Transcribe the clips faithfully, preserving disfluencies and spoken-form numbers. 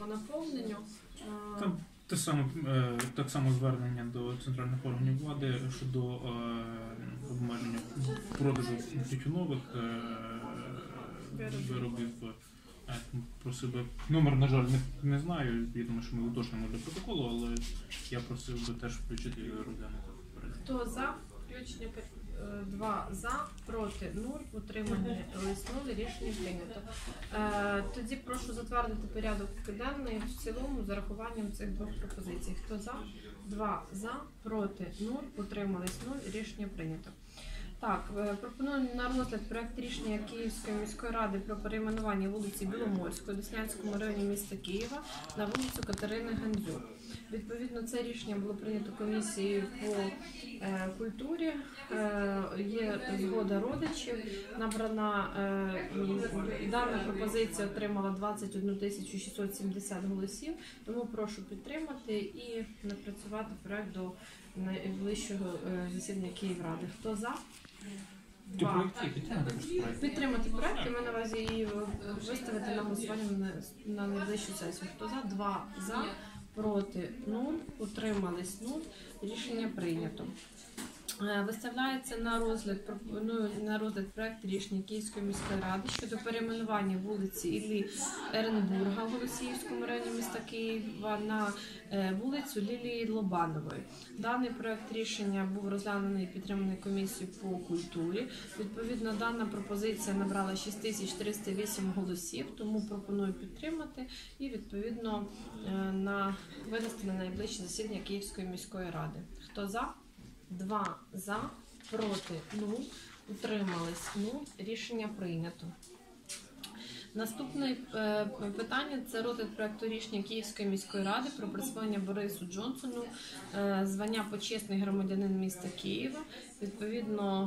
по наповненню. Там те саме, так само звернення до центральних органів влади щодо обмеження продажу тютюнових виробів. Просив би, номер, на жаль, не, не знаю, я думаю, що ми уточнимо для протоколу, але я просив би теж включити і розглянути. Хто за? Включення два за, проти нуль, утримання нуль, рішення прийнято. Е, тоді прошу затвердити порядок денний в цілому з урахуванням цих двох пропозицій. Хто за? два за, проти нуль, утримались нуль, рішення прийнято. Так, пропоную на розгляд проект рішення Київської міської ради про перейменування вулиці Біломорської, Деснянському районі міста Києва на вулицю Катерини Гандзюк. Відповідно, це рішення було прийнято комісією по е, культурі, е, є згода родичів, набрана, е, дана пропозиція отримала двадцять одну тисячу шістсот сімдесят голосів, тому прошу підтримати і напрацювати проект до найближчого е, засідання Київради. Хто за? Два. Підтримати проект і ми на увазі її виставити на голосування на, на найближчу сесію. Хто за? Два за, проти нуль, утримались нуль, рішення прийнято. Виставляється на розгляд, пропоную на розгляд проект рішення Київської міської ради щодо перейменування вулиці Іллі Еренбурга в Голосіївському районі міста Києва на вулицю Лілії Лобанової. Даний проект рішення був розглянений і підтриманий комісією по культурі. Відповідно, дана пропозиція набрала шість тисяч триста вісім голосів, тому пропоную підтримати і відповідно на винести на найближче засідання Київської міської ради. Хто за? Два за, проти нуль, утримались нуль, рішення прийнято. Наступне е, питання – це розгляд проекту рішення Київської міської ради про присвоєння Борису Джонсону е, звання почесний громадянин міста Києва. Відповідно,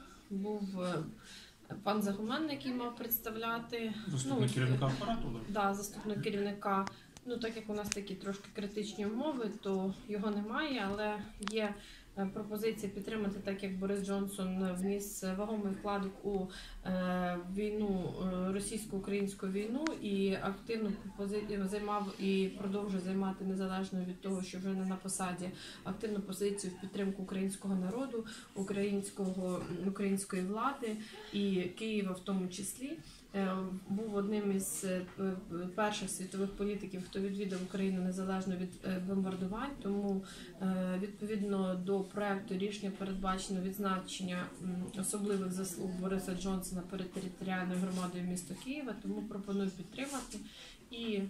був е, пан Загуменний, який мав представляти. Заступник ну, керівника апарату? Так, да, заступник керівника. Ну, так як у нас такі трошки критичні умови, то його немає, але є пропозиція підтримати, так як Борис Джонсон вніс вагомий вкладок у е, війну, російсько-українську війну і активно займав і продовжує займати, незалежно від того, що вже не на посаді, активну позицію в підтримку українського народу, українського, української влади і Києва в тому числі. Був одним із перших світових політиків, хто відвідав Україну незалежно від бомбардувань, тому відповідно до проекту рішення передбачено відзначення особливих заслуг Бориса Джонсона перед територіальною громадою міста Києва, тому пропоную підтримати і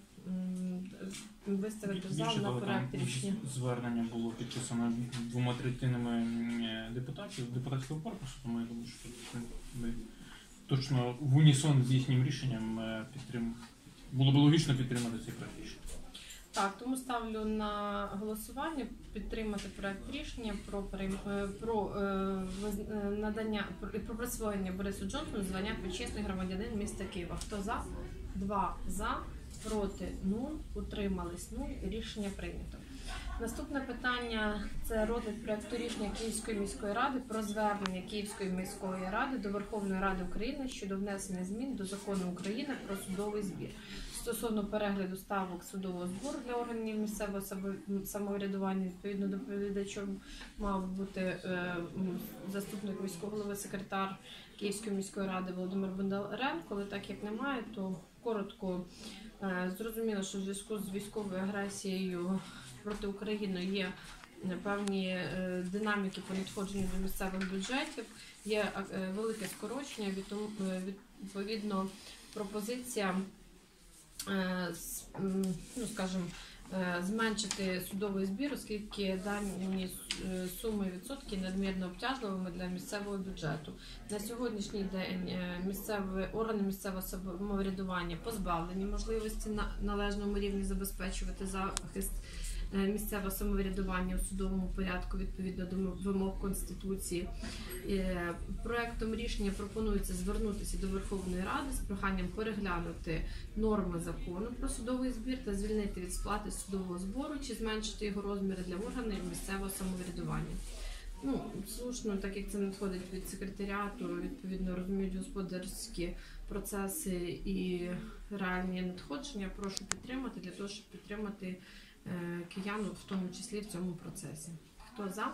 виставити в зал на проект рішення. Звернення було підписано двома третинами депутатів депутатського корпусу, тому я думаю, що ми точно в унісон з їхнім рішенням підтрим... було б логічно підтримати цей проект рішення. Так, тому ставлю на голосування підтримати проект рішення про, про е, надання про присвоєння Борису Джонсону звання почесний громадянин міста Києва. Хто за? Два за, проти нуль, утримались нуль, рішення прийнято. Наступне питання – це розгляд проекту рішення Київської міської ради про звернення Київської міської ради до Верховної Ради України щодо внесення змін до Закону України про судовий збір стосовно перегляду ставок судового збору для органів місцевого самоврядування. Відповідно, доповідачем мав бути е, заступник міського голови, секретар Київської міської ради Володимир Бондаренко, але так як немає, то коротко е, зрозуміло, що в зв'язку з військовою агресією проти України є певні е, динаміки по надходженню до місцевих бюджетів, є е, велике скорочення, відповідно пропозиція е, ну, скажімо, е, зменшити судовий збір, оскільки дані суми і відсотки надмірно обтяжливими для місцевого бюджету. На сьогоднішній день місцеві, органи місцевого самоврядування позбавлені можливості на належному рівні забезпечувати захист місцевого самоврядування у судовому порядку відповідно до вимог Конституції. Проектом рішення пропонується звернутися до Верховної Ради з проханням переглянути норми закону про судовий збір та звільнити від сплати судового збору чи зменшити його розміри для органів місцевого самоврядування. Ну, слушно, так як це надходить від секретаріату, відповідно розуміють господарські процеси і реальні надходження, прошу підтримати для того, щоб підтримати е, киян, в тому числі в цьому процесі. Хто за?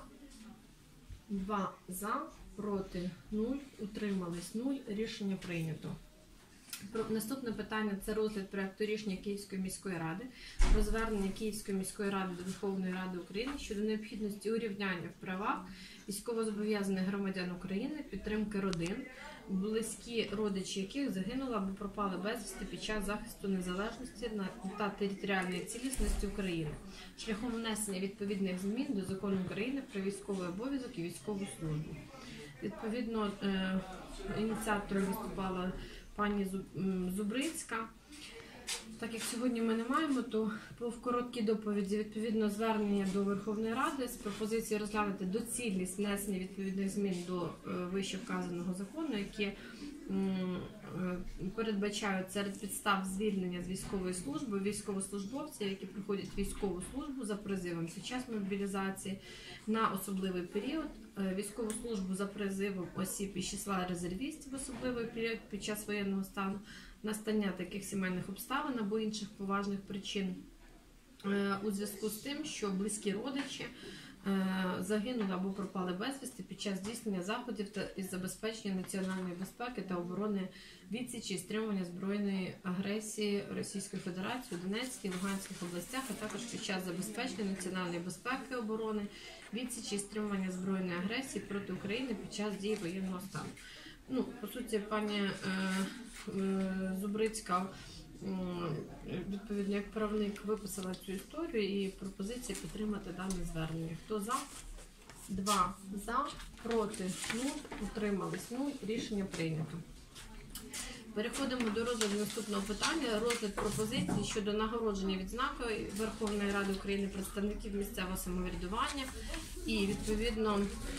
Два за, проти нуль, утримались нуль, рішення прийнято. Про- Наступне питання – це розгляд проекту рішення Київської міської ради про звернення Київської міської ради до Верховної Ради України щодо необхідності урівняння в правах військовозобов'язаних громадян України, підтримки родин, близькі родичі яких загинули або пропали безвісти під час захисту незалежності на- та територіальної цілісності України, шляхом внесення відповідних змін до Закону України про військовий обов'язок і військову службу. Відповідно, е, ініціатором виступала пані Зуб- м, Зубрицька. Так як сьогодні ми не маємо, то по в короткій доповіді відповідно звернення до Верховної Ради з пропозицією розглянути доцільність внесення відповідних змін до е, вище вказаного закону, які м, е, передбачають серед підстав звільнення з військової служби військовослужбовців, які проходять військову службу за призивом під час мобілізації на особливий період, е, військову службу за призивом осіб із числа резервістів в особливий період під час воєнного стану, настання таких сімейних обставин або інших поважних причин е, у зв'язку з тим, що близькі родичі е, загинули або пропали безвісти під час здійснення заходів та із забезпечення національної безпеки та оборони, відсічі і стримування збройної агресії Російської Федерації у Донецькій, Луганських областях, а також під час забезпечення національної безпеки і оборони, відсічі і стримування збройної агресії проти України під час дії воєнного стану. Ну, по суті, пані е, е, Зубрицька, е, відповідно, як правник виписала цю історію і пропозиція підтримати дане звернення. Хто за? Два за, проти нуль, утримались нуль, рішення прийнято. Переходимо до розгляду наступного питання. Розгляд пропозиції щодо нагородження відзнакою Верховної Ради України представників місцевого самоврядування. І, відповідно,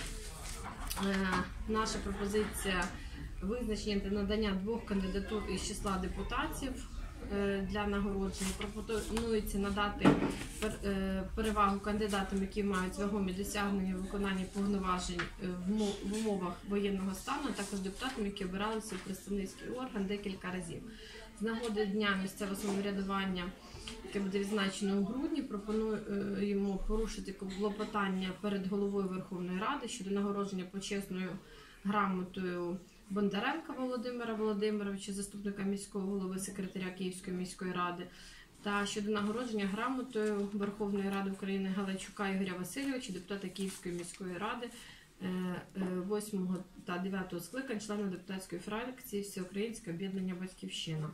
Е, наша пропозиція визначення та надання двох кандидатур із числа депутатів е, для нагородження. Пропонується надати пер- е, перевагу кандидатам, які мають вагомі досягнення у виконанні повноважень е, в мо- в умовах воєнного стану, а також депутатам, які обиралися у представницький орган декілька разів. З нагоди Дня місцевого самоврядування, яке буде відзначено у грудні, пропонуємо порушити клопотання перед головою Верховної Ради щодо нагородження почесною грамотою Бондаренка Володимира Володимировича, заступника міського голови, секретаря Київської міської ради, та щодо нагородження грамотою Верховної Ради України Галайчука Ігоря Васильовича, депутата Київської міської ради восьмого та дев'ятого скликань, члена депутатської фракції Всеукраїнське об'єднання Батьківщина.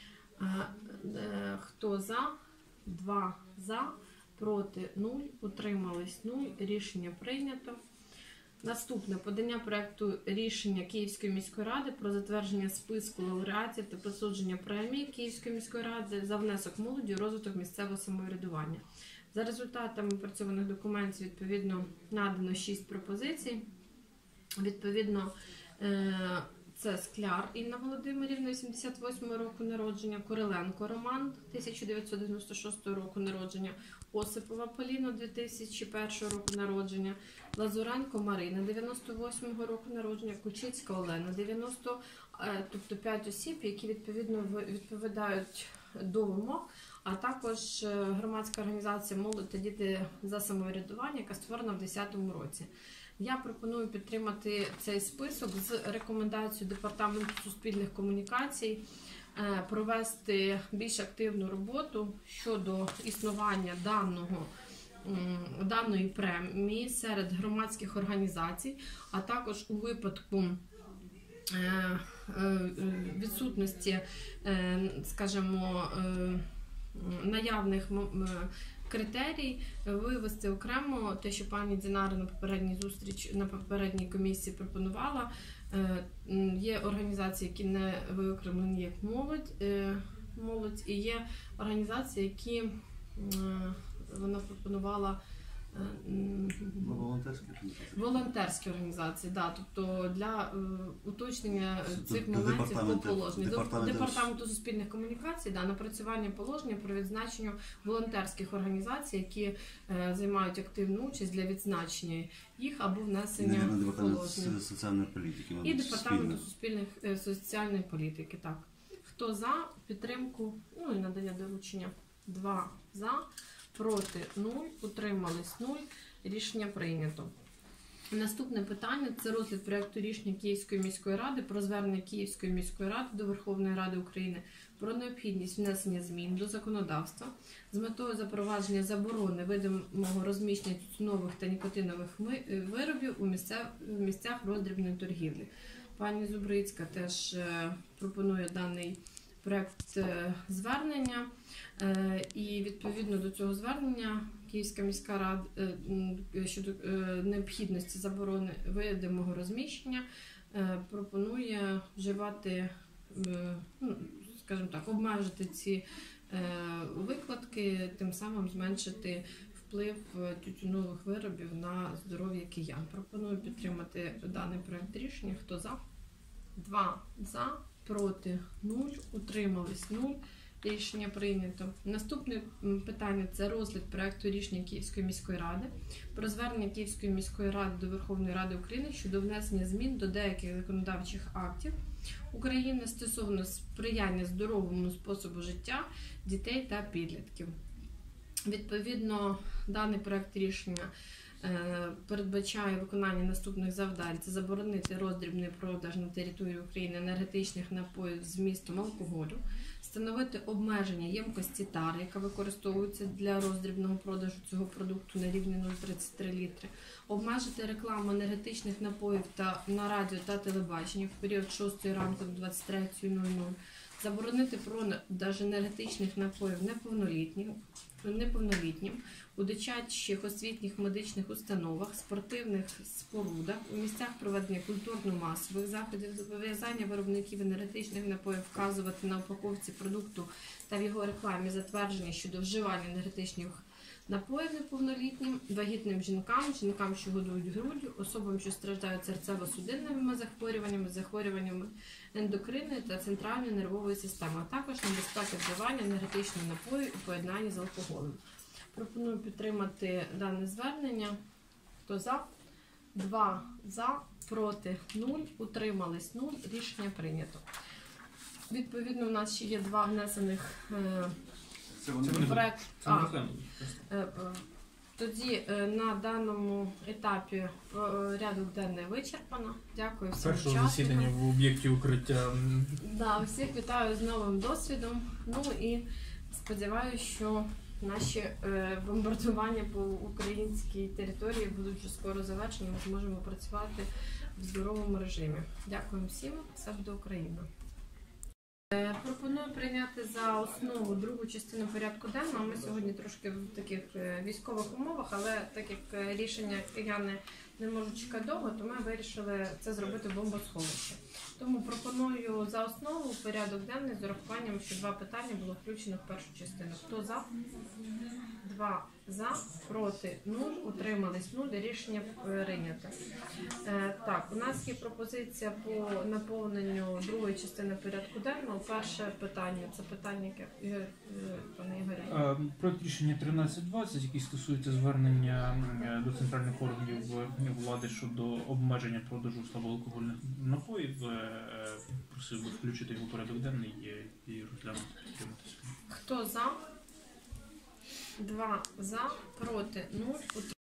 Хто за? Два за, проти нуль, утримались нуль, рішення прийнято. Наступне подання проекту рішення Київської міської ради про затвердження списку лауреатів та присудження премії Київської міської ради за внесок молоді у розвиток місцевого самоврядування. За результатами опрацьованих документів відповідно надано шість пропозицій. Відповідно, це Скляр Інна Володимирівна, вісімдесят восьмого року народження, Куриленко Роман, тисяча дев'ятсот дев'яносто шостого року народження, Осипова Поліна, дві тисячі першого року народження, Лазуренко Марина, дев'яносто восьмого року народження, Кучицька Олена, дев'яносто, тобто п'ять осіб, які відповідно відповідають до вимог, а також громадська організація «Молодь та діти за самоврядування», яка створена в дві тисячі десятому році. Я пропоную підтримати цей список з рекомендацією Департаменту суспільних комунікацій провести більш активну роботу щодо існування даного, даної премії серед громадських організацій, а також у випадку відсутності, скажімо, наявних критерій вивести окремо те, що пані Дінара на попередній зустріч на попередній комісії пропонувала. Є організації, які не виокремлені як молодь, молодь, і є організації, які вона пропонувала м, Ну, волонтерські організації. волонтерські організації, да, тобто для е, уточнення Це цих до моментів по департаменту- положенню. До департаменту- департаменту суспільних комунікацій, да, напрацювання положення про відзначення волонтерських організацій, які е, займають активну участь для відзначення їх або І, внесення наверное, департамент положення. с- соціальної політики, І мабуть, департаменту спільно. суспільних е, соціальної політики. Так. Хто за підтримку, ну і надання доручення? Два за, проти нуль, утримались нуль. Рішення прийнято. Наступне питання – це розгляд проекту рішення Київської міської ради про звернення Київської міської ради до Верховної Ради України про необхідність внесення змін до законодавства з метою запровадження заборони видимого розміщення тютюнових та нікотинових ми- виробів у місцях, в місцях роздрібної торгівлі. Пані Зубрицька теж е, пропонує даний проект е, звернення, е, і відповідно до цього звернення Київська міська рада е, м, щодо е, необхідності заборони видимого розміщення е, пропонує вживати, е, ну, скажімо так, обмежити ці е, викладки, тим самим зменшити вплив е, тютюнових виробів на здоров'я киян. Пропоную підтримати даний проект рішення. Хто за? Два за, проти нуль, утримались нуль. Рішення прийнято. Наступне м, питання – це розгляд проекту рішення Київської міської ради про звернення Київської міської ради до Верховної Ради України щодо внесення змін до деяких законодавчих актів України стосовно сприяння здоровому способу життя дітей та підлітків. Відповідно, даний проект рішення е, передбачає виконання наступних завдань: це заборонити роздрібний продаж на території України енергетичних напоїв з вмістом алкоголю, встановити обмеження ємкості тари, яка використовується для роздрібного продажу цього продукту на рівні нуль цілих тридцять три літри, обмежити рекламу енергетичних напоїв та на радіо та телебаченні в період з шостої ранку до двадцять третьої нуль нуль, заборонити продаж енергетичних напоїв неповнолітнім, неповнолітнім у дитячих освітніх медичних установах, спортивних спорудах, у місцях проведення культурно-масових заходів, зобов'язання виробників енергетичних напоїв вказувати на упаковці продукту та в його рекламі затвердження щодо вживання енергетичних напоїв неповнолітнім, вагітним жінкам, жінкам, що годують груддю, особам, що страждають серцево-судинними захворюваннями, захворюваннями ендокринної та центральної нервової системи, а також небезпеки вживання енергетичних напоїв у поєднанні з алкоголем. Пропоную підтримати дане звернення. Хто за? Два за, проти нуль, утримались нуль. Рішення прийнято. Відповідно, у нас ще є два внесених е, Це вони Це вони проект. Це А, не окремо просто. Е, е, Тоді е, на даному етапі е, порядок денний вичерпано. Дякую всім Першого учасникам. засідання в об'єкті укриття. м, Да, всіх вітаю з новим досвідом. Ну і сподіваюся, що наші е, бомбардування по українській території будуть вже скоро завершені. Ми зможемо працювати в здоровому режимі. Дякую всім. Все буде Україна. Е, Пропоную прийняти за основу другу частину порядку денного. Ми сьогодні трошки в таких е, військових умовах, але так як е, рішення кияни не можуть чекати довго, то ми вирішили це зробити в бомбосховищі. Тому пропоную за основу порядок денний з урахуванням, що два питання було включено в першу частину. Хто за? Два за, проти нуль, утримались нуль. Рішення прийнято. Е, так, у нас є пропозиція по наповненню другої частини порядку денного. Перше питання це питання, яке Ігор, е, пане Ігорі. Е, Проект рішення тринадцять двадцять, який стосується звернення е, до центральних органів е, влади щодо обмеження продажу слабоалкогольних напоїв. Е, е, Просив би включити його в порядок денний і, і розглянути. підтримати. Хто за? Два за, проти нуль.